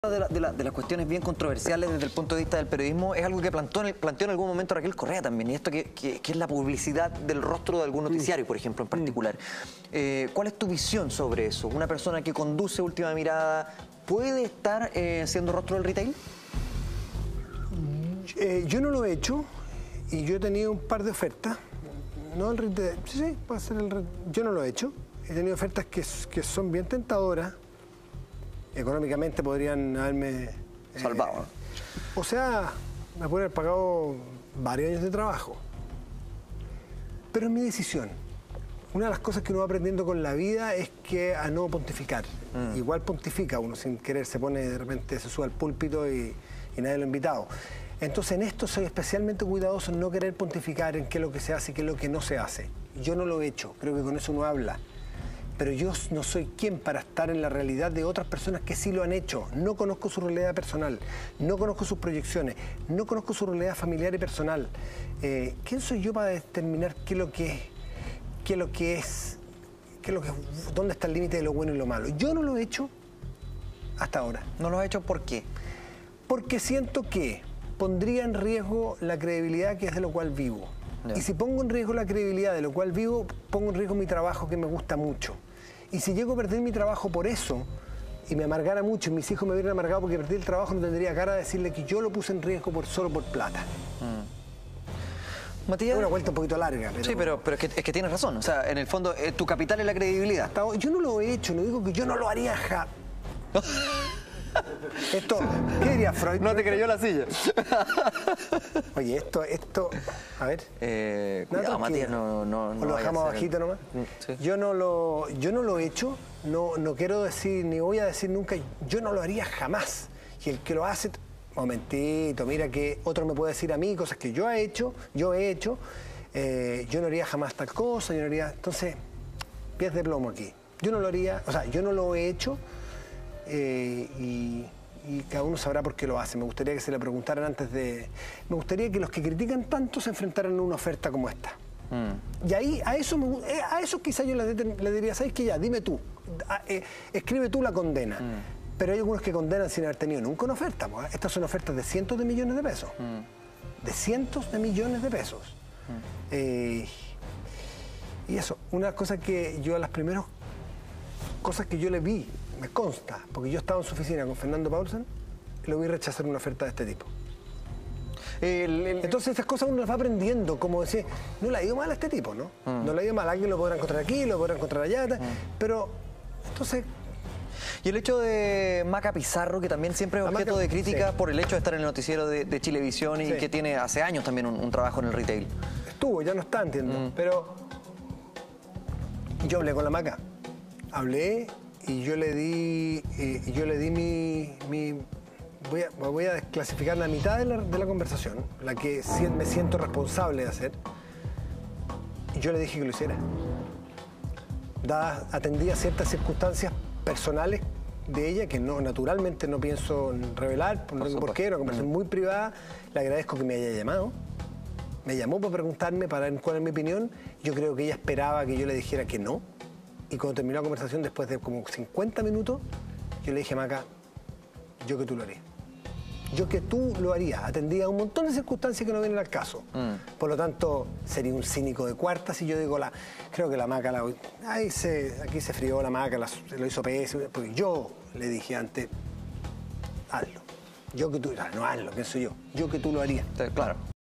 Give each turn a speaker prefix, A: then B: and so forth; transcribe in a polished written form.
A: De las cuestiones bien controversiales desde el punto de vista del periodismo es algo que planteó en algún momento Raquel Correa también, y esto que es la publicidad del rostro de algún noticiario, por ejemplo, en particular. ¿Cuál es tu visión sobre eso? ¿Una persona que conduce Última Mirada puede estar siendo rostro del retail?
B: Yo no lo he hecho y yo he tenido un par de ofertas. No el retail, sí, puede ser el retail. Yo no lo he hecho. He tenido ofertas que son bien tentadoras. Económicamente podrían haberme
A: salvado.
B: O sea, me podrían haber pagado varios años de trabajo. Pero es mi decisión. Una de las cosas que uno va aprendiendo con la vida es que a no pontificar. Igual pontifica uno sin querer, se pone de repente, se sube al púlpito y nadie lo ha invitado. Entonces en esto soy especialmente cuidadoso en no querer pontificar en qué es lo que se hace y qué es lo que no se hace. Yo no lo he hecho, creo que con eso uno habla. Pero yo no soy quien para estar en la realidad de otras personas que sí lo han hecho. No conozco su realidad personal, no conozco sus proyecciones, no conozco su realidad familiar y personal. ¿Quién soy yo para determinar qué es lo que es, dónde está el límite de lo bueno y lo malo? Yo no lo he hecho hasta ahora.
A: ¿No lo has hecho por qué?
B: Porque siento que pondría en riesgo la credibilidad que es de lo cual vivo. Yeah. Y si pongo en riesgo la credibilidad de lo cual vivo, pongo en riesgo mi trabajo que me gusta mucho. Y si llego a perder mi trabajo por eso, y me amargara mucho, y mis hijos me hubieran amargado porque perdí el trabajo, no tendría cara de decirle que yo lo puse en riesgo solo por plata.
A: Matías,
B: es una vuelta un poquito larga. Pero...
A: Sí, pero es que tienes razón. O sea, en el fondo, tu capital es la credibilidad.
B: Yo no lo he hecho, no digo que yo no lo haría Esto, ¿qué diría Freud?
A: No te creyó la silla.
B: Oye, esto, a ver.
A: Cuidado, Matías, no
B: ¿O lo dejamos bajito nomás?
A: Sí.
B: Yo no lo he hecho, no quiero decir, ni voy a decir nunca, yo no lo haría jamás. Y el que lo hace, momentito, mira que otro me puede decir a mí cosas que yo he hecho, yo no haría jamás tal cosa, yo no haría, entonces, pies de plomo aquí. Yo no lo haría, o sea, yo no lo he hecho. Y cada uno sabrá por qué lo hace. Me gustaría que se le preguntaran antes de... Me gustaría que los que critican tanto se enfrentaran a una oferta como esta. Y ahí, a eso quizá yo le diría, ¿sabes qué? Ya, dime tú, escribe tú la condena. Pero hay algunos que condenan sin haber tenido nunca una oferta. Estas son ofertas de cientos de millones de pesos. De cientos de millones de pesos. Y eso, una cosa que yo, las primeras cosas que yo le vi, me consta, porque yo estaba en su oficina con Fernando Paulsen, lo vi rechazar una oferta de este tipo. Entonces estas cosas uno las va aprendiendo, como decir, no le ha ido mal a este tipo, ¿no? No le ha ido mal, alguien lo podrá encontrar aquí, lo podrá encontrar allá, pero entonces...
A: Y el hecho de Maca Pizarro, que también siempre es objeto de crítica por el hecho de estar en el noticiero de Chilevisión y que tiene hace años también un trabajo en el retail.
B: Estuvo, ya no está, entiendo, pero yo hablé con la Maca, hablé... Y yo le di voy a desclasificar la mitad de la conversación, la que me siento responsable de hacer. Y yo le dije que lo hiciera. Atendía ciertas circunstancias personales de ella que naturalmente no pienso revelar, no tengo por qué, una conversación muy privada. Le agradezco que me haya llamado. Me llamó para preguntarme, para ver cuál es mi opinión. Yo creo que ella esperaba que yo le dijera que no. Y cuando terminó la conversación, después de como 50 minutos, yo le dije a Maca, yo que tú lo harías. Yo que tú lo harías. Atendía a un montón de circunstancias que no vienen al caso. Por lo tanto, sería un cínico de cuarta si yo digo, creo que la Maca, aquí se frió la Maca, lo hizo pésimo. Porque yo le dije antes, hazlo. Yo que tú, no hazlo, ¿quién soy yo? Yo que tú lo harías.
A: Claro.